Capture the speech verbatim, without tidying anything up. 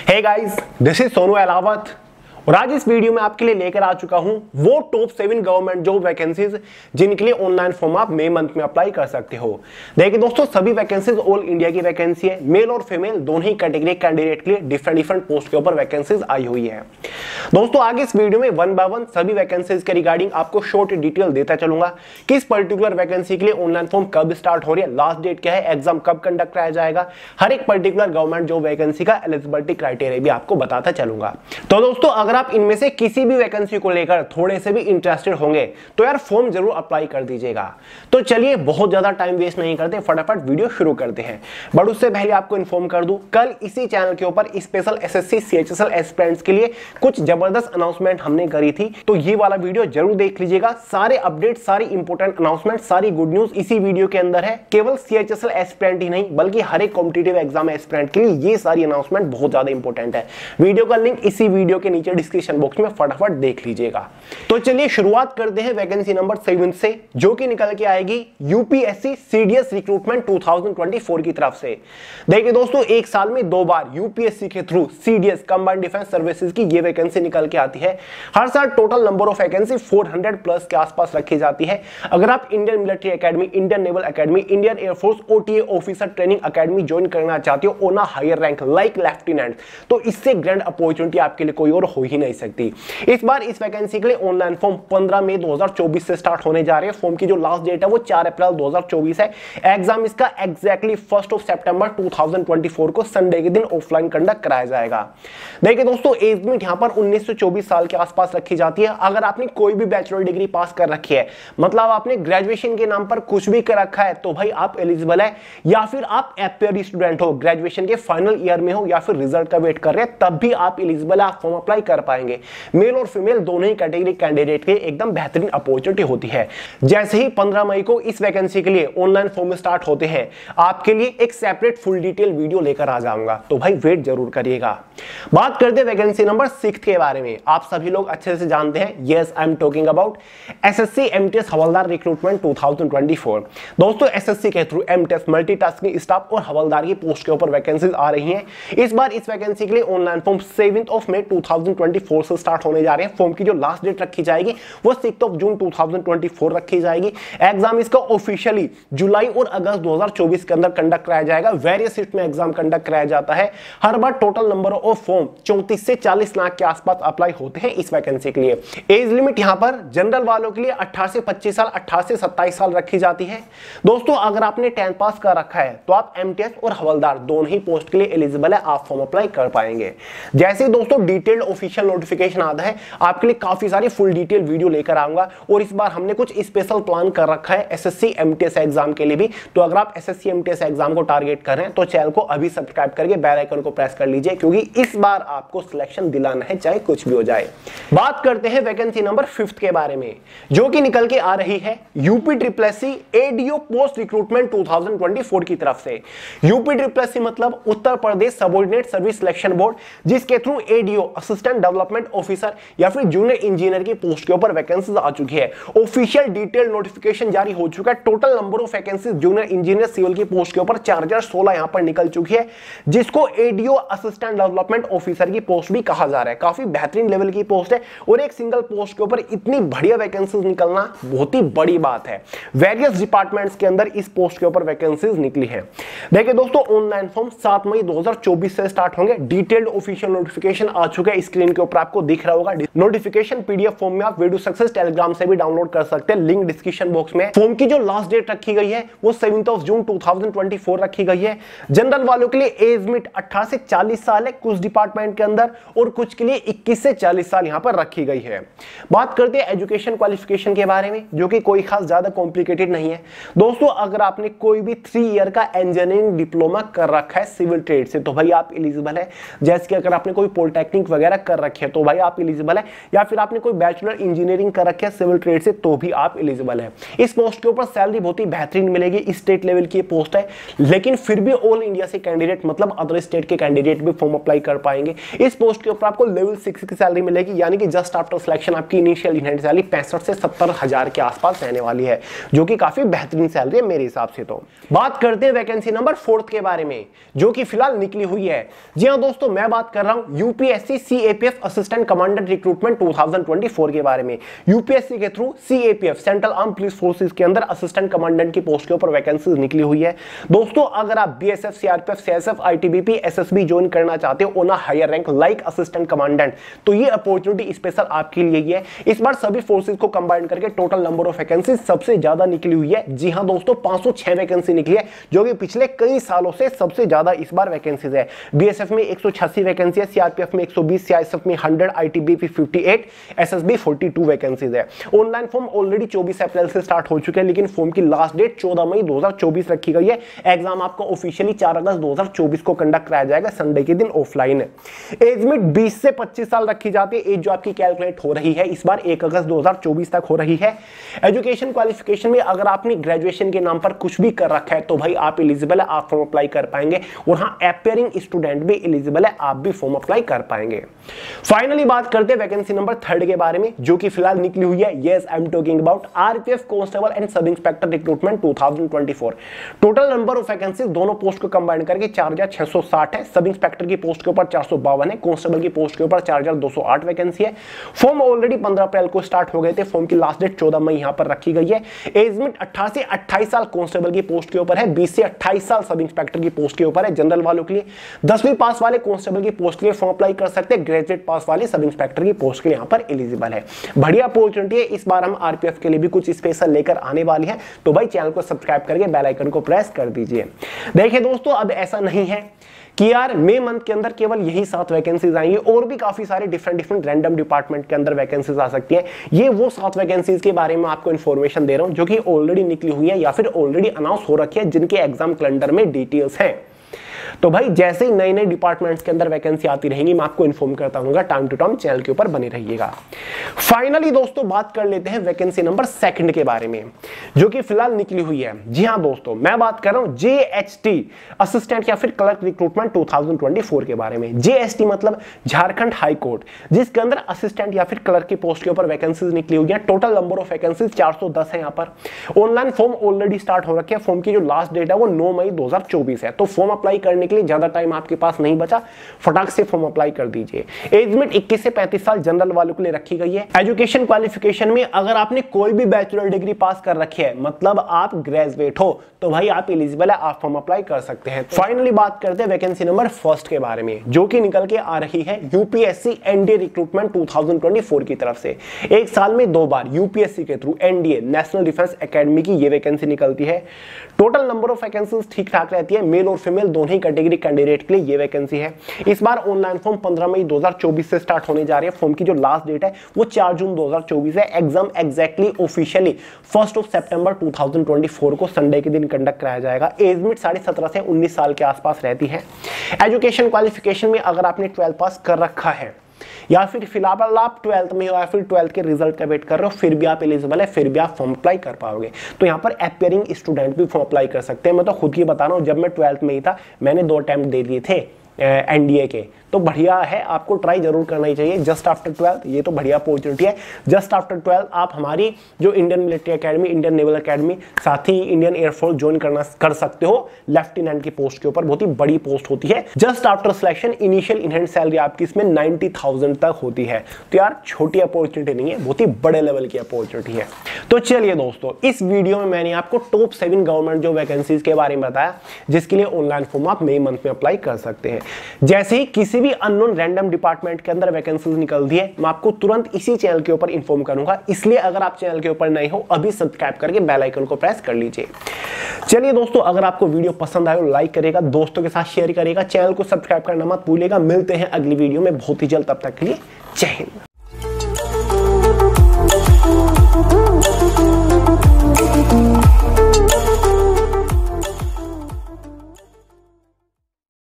Hey guys, this is Sonu Ahlawat और आज इस वीडियो में आपके लिए लेकर आ चुका हूं वो top seven government job vacancies जिनके लिए ऑनलाइन फॉर्म आप मई मंथ में अप्लाई कर सकते हो। देखिए दोस्तों, सभी वैकेंसीज ऑल इंडिया की वैकेंसी है। मेल और फीमेल दोनों ही कैटेगरी कैंडिडेट के लिए डिफरेंट डिफरेंट पोस्ट के ऊपर वैकेंसीज आई हुई है। दोस्तों आगे इस वीडियो में वन बाय वन सभी वैकेंसीज के रिगार्डिंग आपको शॉर्ट डिटेल देता चलूंगा। किस पर्टिकुलर वैकेंसी के लिए ऑनलाइन फॉर्म कब स्टार्ट हो रही है, लास्ट डेट क्या है, एग्जाम कब कंडक्ट कराया जाएगा, हर एक पर्टिकुलर गवर्नमेंट जॉब वैकेंसी का एलिजिबिलिटी क्राइटेरिया भी आपको बताता चलूंगा। तो दोस्तों अगर आप इनमें से किसी भी वैकेंसी को लेकर थोड़े से भी इंटरेस्टेड होंगे तो यार फॉर्म जरूर अप्लाई कर दीजिएगा। तो चलिए बहुत ज्यादा टाइम वेस्ट नहीं करते, फटाफट वीडियो शुरू करते हैं। बट उससे पहले आपको इन्फॉर्म कर दूं, कल इसी चैनल के ऊपर स्पेशल एसएससी सीएचएसएल एस्पिरेंट्स के लिए कुछ जबरदस्त अनाउंसमेंट हमने करी थी, तो ये वाला वीडियो जरूर देख लीजिएगा। सारे अपडेट, सारी इंपोर्टेंट अनाउंसमेंट, सारी गुड न्यूज इसी वीडियो के अंदर है। केवल सीएचएसएल एस्पिरेंट ही नहीं बल्कि हर एक कॉम्पिटिटिव एग्जाम एस्पिरेंट के लिए ये सारी अनाउंसमेंट बहुत ज्यादा इंपॉर्टेंट है। वीडियो का लिंक इसी वीडियो के नीचे डिस्क्रिप्शन बॉक्स में फटाफट देख लीजिएगा। तो चलिए शुरुआत करते हैं वैकेंसी नंबर सेवन से, जो कि निकल के आएगी यूपीएससी सीडीएस रिक्रूटमेंट दो हज़ार चौबीस की तरफ से। देखिए दोस्तों, एक साल में दो बार यूपीएससी के through CDS combined defence services की ये वैकेंसी निकल के आती है। हर साल टोटल नंबर ऑफ वैकेंसी चार सौ प्लस के आसपास रखी जाती है। अगर आप Indian military academy, Indian naval academy, Indian air force OTA officer training academy join करना चाहते हो on a higher rank like lieutenant, तो इससे ग्रैंड अपॉर्चुनिटी आपके लिए कोई और हो ही नहीं सकती। इस बार इस वैकेंसी के लिए ऑनलाइन फॉर्म पंद्रह मई दो हज़ार चौबीस से स्टार्ट होने जा रहे हैं। फॉर्म की जो लास्ट डेट है वो चार अप्रैल दो हज़ार चौबीस है। एग्जाम इसका एग्जैक्टली फर्स्ट ऑफ सितंबर दो हज़ार चौबीस को संडे के दिन ऑफलाइन कंडक्ट कराया जाएगा। देखिए दोस्तों, एज लिमिट यहां पर उन्नीस से चौबीस साल के आसपास रखी जाती है। अगर आपने कोई भी बैचलर डिग्री पास कर रखी है, मतलब आपने ग्रेजुएशन के नाम पर कुछ भी कर रखा है, तो भाई आप एलिजिबल है। या फिर आप एपीआर स्टूडेंट हो, ग्रेजुएशन के फाइनल ईयर में हो, या फिर रिजल्ट का वेट कर रहे हैं, तब भी आप एलिजिबल है, आप फॉर्म अप्लाई कर पाएंगे। मेल और फीमेल दोनों ही कैटेगरी कैंडिडेट के एकदम बेहतरीन अपॉर्चुनिटी होती है। जैसे ही पंद्रह मई को इस वैकेंसी के लिए ऑनलाइन फॉर्म स्टार्ट होते हैं, आपके लिए एक सेपरेट फुल डिटेल वीडियो लेकर आ जाऊंगा, तो भाई वेट जरूर करिएगा। बात करते हैं वैकेंसी नंबर सिक्स के बारे में। आप सभी लोग अच्छे से जानते हैं, yes I am talking about SSC MTS हवलदार रिक्रूटमेंट दो हज़ार चौबीस। दोस्तों एसएससी के थ्रू एमटीएस मल्टीटास्किंग स्टाफ और हवलदार की पोस्ट के ऊपर वैकेंसीज आ रही हैं। इस बार इस वैकेंसी के लिए ऑनलाइन फॉर्म सेवंथ ऑफ मई दो हज़ार चौबीस से स्टार्ट होने जा रहे हैं। फॉर्म की जो लास्ट डेट रखी जाएगी वो सिक्स ऑफ जून दो हज़ार चौबीस रखी जाएगी। एग्जाम इसका ऑफिशियली जुलाई और अगस्त दो हज़ार चौबीस के अंदर कंडक्ट कराया जाएगा। वेरियस शिफ्ट में एग्जाम कंडक्ट कराया जाता है। हर बार टोटल नंबर ऑफ फॉर्म चौंतीस से चालीस लाख के आसपास अप्लाई होते हैं इस वैकेंसी के लिए। एज लिमिट यहां पर जनरल वालों के लिए अठारह से पच्चीस साल, अठारह से सत्ताईस साल रखी जाती है। दोस्तों अगर आपने टेंथ पास कर रखा है तो आप एमटीएस और हवलदार दोनों ही पोस्ट के लिए एलिजिबल है, आप फॉर्म अप्लाई कर पाएंगे। जैसे दोस्तों डिटेल्ड ऑफिशियल नोटिफिकेशन आता है, आपके लिए काफी सारी फुल डिटेल वीडियो लेकर आऊंगा। और इस बार हमने कुछ स्पेशल प्लान कर रखा है एसएससी एमटीएस एग्जाम के लिए भी। तो अगर आप एसएससी एमटीएस एग्जाम को टारगेट कर रहे हैं तो चैनल को अभी सब्सक्राइब करके बेल आइकन को प्रेस कर लीजिए, क्योंकि इस बार आपको सिलेक्शन दिलाना है चाहे कुछ भी हो जाए। बात करते हैं वैकेंसी नंबर फिफ्थ के बारे में, जो कि निकल के आ रही है UP triple SC ADO post recruitment दो हज़ार चौबीस की तरफ से। यूपी ट्रिपल एससी मतलब Uttar Pradesh subordinate service selection board, जिसके through ADO assistant development officer या फिर जूनियर इंजीनियर की पोस्ट के ऊपर वैकेंसीज आ चुकी है। ऑफिशियल डिटेल नोटिफिकेशन जारी हो चुका है। Total number of vacancies junior engineer civil की पोस्ट के ऊपर चार हज़ार सोलह यहां पर निकल चुकी है, जिसको एडीओ असिस्टेंट डेवलपमेंट ऑफिसर की पोस्ट भी कहा जा रहा है। काफी बेहतरीन लेवल की पोस्ट है और एक सिंगल पोस्ट के ऊपर इतनी बढ़िया वैकेंसीज निकलना बहुत ही बड़ी बात है। वेरियस डिपार्टमेंट्स के अंदर इस पोस्ट के ऊपर वैकेंसीज निकली है। देखिए दोस्तों, ऑनलाइन फॉर्म सात मई दो हज़ार चौबीस से स्टार्ट होंगे। डिटेल्ड ऑफिशियल नोटिफिकेशन आ चुका है, स्क्रीन के ऊपर आपको दिख रहा होगा। नोटिफिकेशन पीडीएफ फॉर्म में आप वीडियो सक्सेस टेलीग्राम से भी डाउनलोड कर सकते हैं, लिंक डिस्क्रिप्शन बॉक्स में। फॉर्म की जो लास्ट डेट रखी गई है वो सेवंथ ऑफ जून दो हज़ार चौबीस रखी गई है। जनरल वालों के लिए एज लिमिट अठारह से चालीस साल है कुछ डिपार्टमेंट के अंदर, और कुछ के लिए इक्कीस से चालीस साल यहां पर रखी गई है। बात करते हैं एजुकेशन क्वालिफिकेशन के बारे में, जो कि कोई खास ज्यादा कॉम्प्लिकेटेड नहीं है। दोस्तों अगर आपने कोई भी थ्री ईयर का इंजीनियरिंग डिप्लोमा कर रखा है सिविल ट्रेड से, तो भाई आप एलिजिबल है। जैसे कि अगर आपने कोई पॉलिटेक्निक वगैरह कर रखी है तो भाई आप एलिजिबल है, या फिर आपने कोई बैचलर इंजीनियरिंग कर रखी है सिविल ट्रेड से तो भी आप एलिजिबल है। इस पोस्ट के ऊपर सैलरी बहुत ही बेहतरीन मिलेगी, स्टेट लेवल की पोस्ट है, लेकिन फिर भी ऑल इंडिया से कैंडिडेट मतलब अदर स्टेट के कैंडिडेट भी फॉर्म अप्लाई कर पाएंगे। इस पोस्ट के ऊपर आपको लेवल सिक्स की सैलरी मिलेगी, यानी कि जस्ट आफ्टर सिलेक्शन आपकी इनिशियल इनहैंड सैलरी पैंसठ से सत्तर हजार के आसपास रहने वाली है, जो कि काफी बेहतरीन सैलरी है मेरे हिसाब से। तो बात करते हैं वैकेंसी नंबर फोर्थ के बारे में, जो कि फिलहाल निकली हुई है। जी हां दोस्तों, मैं बात कर रहा हूं UPSC CAPF assistant commandant recruitment दो हज़ार चौबीस के बारे में। यूपीएससी के through CAPF central arm police forces के अंदर असिस्टेंट कमांडेंट की पोस्ट के ऊपर वैकेंसीज निकली हुई है। दोस्तों अगर आप BSF, CRPF, CSF, ITBP, SSB join करना चाहते हो on a higher rank like assistant commandant, तो ये अपॉर्चुनिटी स्पेशल आपके लिए ही है। इस बार सभी फोर्सेस को कंबाइन करके टोटल नंबर ऑफ वैकेंसी सबसे ज्यादा निकली हुई है। जी हां दोस्तों, पांच सौ छह वैकेंसी निकली है, जो कि पिछले कई सालों से सबसे ज्यादा इस बार वैकेंसीज है। बीएसएफ में एक सौ छियासी वैकेंसी है, सीआरपीएफ में एक सौ बीस, सीआईएसएफ में सौ, आईटीबीपी अट्ठावन, एसएसबी बयालीस वैकेंसीज है। ऑनलाइन फॉर्म ऑलरेडी चौबीस अप्रैल से स्टार्ट हो चुके हैं, लेकिन फॉर्म की लास्ट डेट चौदह मई दो हज़ार चौबीस रखी गई है। एग्जाम आपको ऑफिशियली चार अगस्त दो हज़ार चौबीस को कंडक्ट कराया जाएगा, संडे के दिन ऑफलाइन है। एज लिमिट बीस से पच्चीस साल रखी जाती है, एज जो आपकी कैलकुलेट हो रही है इस बार एक अगस्त दो हज़ार चौबीस तक हो रही है। एजुकेशन क्वालिफिकेशन में अगर आपने ग्रेजुएशन के नाम पर कुछ भी कर रखा है तो भाई आप एलिजिबल है, आप फॉर्म अप्लाई कर पाएंगे। और हाँ, अपियरिंग स्टूडेंट भी एलिजिबल है, आप भी फॉर्म अप्लाई कर पाएंगे। फाइनली बात करते हैं वैकेंसी नंबर थर्ड के बारे में, जो कि फिलहाल निकली हुई है। Yes, I am talking about RPF constable and sub inspector recruitment दो हज़ार चौबीस। टोटल नंबर ऑफ वैकेंसीज दोनों पोस्ट को कंबाइन करके चार हज़ार छह सौ साठ है। सब इंस्पेक्टर की पोस्ट के ऊपर चार सौ बावन है, कांस्टेबल की पोस्ट के ऊपर चार हज़ार दो सौ आठ वैकेंसी है। फॉर्म ऑलरेडी पंद्रह अप्रैल को स्टार्ट हो गए थे, फॉर्म की लास्ट डेट चौदह मई यहां पर रखी गई है। एज लिमिट अठारह से अट्ठाईस साल कांस्टेबल की पोस्ट के ऊपर है, बीस से अट्ठाईस साल सब इंस्पेक्टर की पोस्ट के ऊपर है। जनरल वालों के लिए दसवीं पास वाले कांस्टेबल की पोस्ट के लिए फॉर्म अप्लाई कर सकते हैं, ग्रेजुएट पास वाले सब इंस्पेक्टर की पोस्ट के लिए यहां पर एलिजिबल है। बढ़िया अपॉर्चुनिटी है, इस बार हम आरपीएफ के लिए भी कुछ स्पेशल लेकर आने वाली है, तो भाई चैनल को सब्सक्राइब करके बेल आइकन को प्रेस कर दीजिए। देखिए दोस्तों, अब ऐसा नहीं है कि यार मई मंथ के अंदर केवल यही सात वैकेंसीज आएंगी, और भी काफी सारे डिफरेंट डिफरेंट रैंडम डिपार्टमेंट के अंदर वैकेंसीज आ सकती है। ये वो सात वैकेंसीज के बारे में आपको इन्फॉर्मेशन दे रहा हूं जो कि ऑलरेडी निकली हुई है या फिर ऑलरेडी अनाउंस हो रखी है, जिनके एग्जाम कैलेंडर में डिटेल्स हैं। तो भाई जैसे ही नए नए डिपार्टमेंट्स के अंदर वैकेंसी आती रहेंगी मैं आपको इन्फॉर्म करता रहूंगा, टाइम टू टाइम चैनल के ऊपर बने रहिएगा। फाइनली दोस्तों बात कर लेते हैं वैकेंसी नंबर सेकंड के बारे में, जो कि फिलहाल निकली हुई है। जी हां दोस्तों, मैं बात कर रहा हूं जेएचटी असिस्टेंट या फिर क्लर्क रिक्रूटमेंट दो हज़ार चौबीस के बारे में। जेएसटी मतलब झारखंड हाई कोर्ट, जिसके अंदर असिस्टेंट या फिर क्लर्क की पोस्ट के ऊपर वैकेंसीज निकली हुई है। टोटल नंबर ऑफ वैकेंसीज चार सौ दस है। यहाँ पर ऑनलाइन फॉर्म ऑलरेडी स्टार्ट हो रखे हैं, फॉर्म की जो लास्ट डेट है वो नौ मई दो हज़ार चौबीस है। तो फॉर्म अप्लाई करने के लिए ज्यादा टाइम आपके पास नहीं बचा, फटाक से फॉर्म अप्लाई कर दीजिए। एज लिमिट इक्कीस से पैंतीस साल जनरल वालों के लिए रखी गई है। एजुकेशन क्वालिफिकेशन में अगर आपने कोई भी बैचलर डिग्री पास कर रखी है, मतलब आप ग्रेजुएट हो, तो भाई आप एलिजिबल है, आप फॉर्म अप्लाई कर सकते हैं। फाइनली बात करते हैं वैकेंसी नंबर फर्स्ट के बारे में, जो कि निकल के आ रही है यूपीएससी एनडीए रिक्रूटमेंट दो हज़ार चौबीस की तरफ से। एक साल में दो बार यूपीएससी के through NDA national defence academy की ये वैकेंसी निकलती है। टोटल नंबर ऑफ वैकेंसीज ठीक ठाक रहती है, मेल और फीमेल दोनों ही कैटेगरी कैंडिडेट के लिए ये वैकेंसी है। इस बार ऑनलाइन फॉर्म पंद्रह मई दो हज़ार चौबीस से स्टार्ट होने जा रही है। फॉर्म की जो लास्ट डेट है वो चार जून दो हज़ार चौबीस है। Exam exactly officially first of सितंबर दो हज़ार चौबीस को संडे के दिन कंडक्ट कराया जाएगा। एज लिमिट साढ़े सत्रह से उन्नीस साल के आसपास रहती है। एजुकेशन क्वालिफिकेशन में अगर आपने ट्वेल्थ पास कर रखा है या फिर फिलहाल आप ट्वेल्थ में हो या फिर ट्वेल्थ के रिजल्ट का वेट कर रहे हो, फिर भी आप एलिजिबल है, फिर भी आप फॉर्म अप्लाई कर पाओगे। तो यहाँ पर अपियरिंग स्टूडेंट भी फॉर्म अप्लाई कर सकते हैं। मैं तो खुद की बता रहा हूँ, जब मैं ट्वेल्थ में ही था मैंने दो अटेम्प्ट दे दिए थे एनडीए के, तो बढ़िया है, आपको ट्राई जरूर करना ही चाहिए। जस्ट आफ्टर ट्वेल्थ ये तो बढ़िया अपॉर्चुनिटी है। जस्ट आफ्टर ट्वेल्थ आप हमारी जो Indian military academy, Indian naval academy, साथ ही इंडियन एयरफोर्स ज्वाइन करना कर सकते हो। लेफ्टिनेंट की पोस्ट के ऊपर बहुत ही बड़ी पोस्ट होती है। Just after selection initial in hand salary आपकी इसमें नाइन्टी थाउजेंड तक होती है। तो यार छोटी अपॉर्चुनिटी नहीं है, बहुत ही बड़े लेवल की अपॉर्चुनिटी है। तो चलिए दोस्तों, इस वीडियो में मैंने आपको टॉप सेवन गवर्नमेंट जो वैकेंसीज के बारे में बताया, जिसके लिए ऑनलाइन फॉर्म आप मई मंथ में अप्लाई कर सकते हैं। जैसे ही किसी भी अननोन रैंडम डिपार्टमेंट के अंदर वैकेंसीज निकलती है, मैं आपको तुरंत इसी चैनल के ऊपर इन्फॉर्म करूंगा। इसलिए अगर आप चैनल के ऊपर नए हो, अभी सब्सक्राइब करके बेल आइकन को प्रेस कर लीजिए। चलिए दोस्तों, अगर आपको वीडियो पसंद आए तो लाइक करेगा, दोस्तों के साथ शेयर करेगा, चैनल को सब्सक्राइब करना मत भूलिएगा। मिलते हैं अगली वीडियो में बहुत ही जल्द, तब तक के लिए जय हिंद।